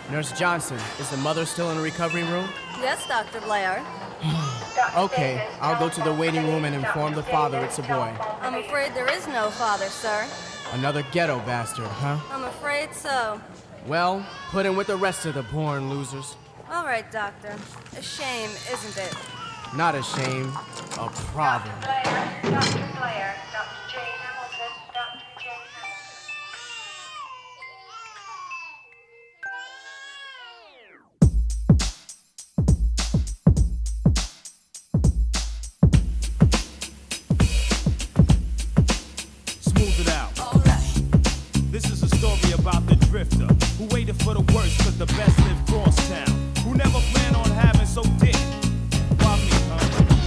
Nurse Johnson, is the mother still in the recovery room? Yes, Dr. Blair. Okay, I'll go to the waiting room and inform the father it's a boy. I'm afraid there is no father, sir. Another ghetto bastard, huh? I'm afraid so. Well, put him with the rest of the born losers. All right, Doctor. A shame, isn't it? Not a shame, a problem. Dr. Blair, Dr. Jane Hamilton, Dr. Jane Hamilton. Smooth it out. This is a story about the drifter who waited for the worst cause the best lived cross town. Who never planned on having so did. Why me, huh?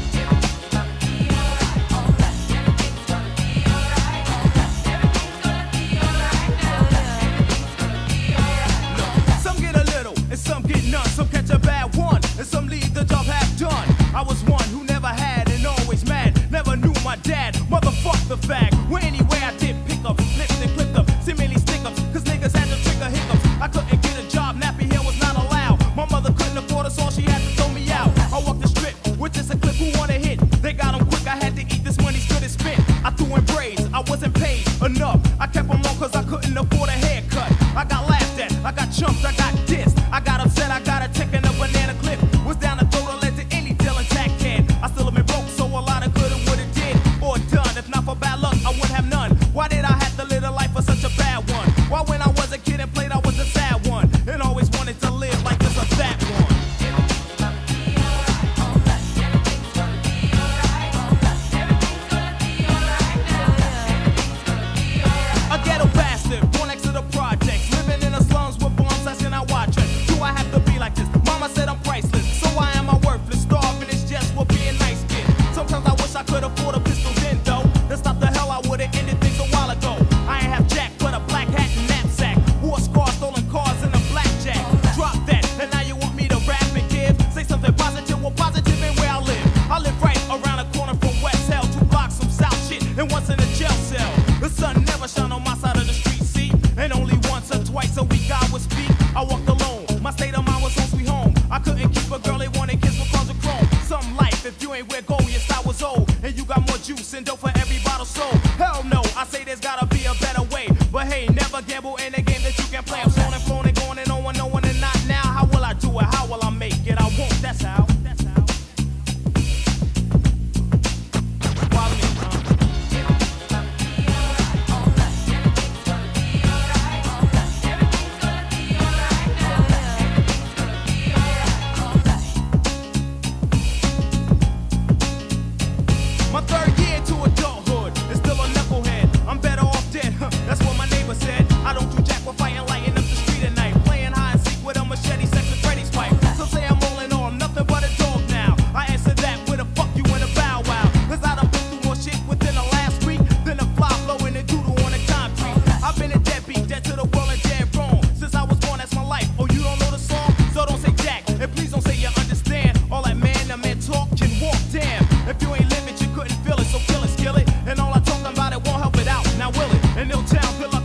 Look, some get a little and some get none. Some catch a bad one and some leave the job half done. I was one who never had and always mad. Never knew my dad. Motherfuck the fag. Well, anyway, I did pick up, flipped and clipped up, seemingly stick ups, cause niggas had to trigger hiccups. I couldn't get a job, nappy hair was not allowed. My mother couldn't afford us all, she had to throw me out. I walked the strip with just a clip who wanna hit. They got 'em quick, I had to eat this money's good as spent. I threw in braids, I wasn't paid enough. I kept 'em long cause I couldn't afford a haircut. I got laughed at, I got chumped, I got dissed. I got upset, I got a check and a banana clip. Was down the throat, I led to any deal and tack can. I still have been broke, so a lot of coulda, woulda, did or done. If not for bad luck, I wouldn't have none. Why did I have to live a life for such a bad one? Why when I was a kid and played, I was a sad one and always wanted to live like this or that one. A ghetto bastard, born next to the projects, living in the slums with bombs, asking I watch it. Do I have to be like this? Mama said I'm priceless, so why am I worthless? Starving is just for being nice kid. Sometimes I wish I could afford a pistol then though. That's not the hell I would've ended things a while ago. I ain't have jack, but a black hat and knapsack. Wore scars, stolen cars, and a blackjack. Drop that, and now you want me to rap and give? Say something positive, well positive in where I live. I live right around the corner from West Hell, 2 blocks from South shit, and once in a jail cell. The sun never shine on my side of the street, see? And only once or twice a week I would speak. I walked alone, my state of mind was home sweet home. I couldn't keep a girl, they wanted kids with cars of chrome. Some life, if you ain't where gold, your style was old. And you got more juice and dope for every bottle sold. Hell no, I say there's gotta be a better way. But hey, never gamble in a game that you can play. I'm flown and flown and going and no one and not now. How will I do it? How will I make it? I won't, that's how. That's how. Why me, huh? My third year to adulthood is still a knucklehead. I'm better off dead, huh? That's what my neighbor said. I don't do jack with fighting, lighting up the street at night. Playing hide and seek with a machete, sex with Freddy's pipe. Some say I'm rolling on nothing but a dog now. I answer that with a fuck you and a bow wow. Cause I done been through more shit within the last week than a fly blowing a doodle on the concrete. I've been a deadbeat, dead to the world and dead wrong. Since I was born, that's my life. Oh, you don't know the song? So don't say jack, and please don't say you understand. All that man talk can walk, damn. If you ain't live it, you couldn't feel it, so kill it, skill it. And all I talk about it won't help it out, now will it? And they'll tell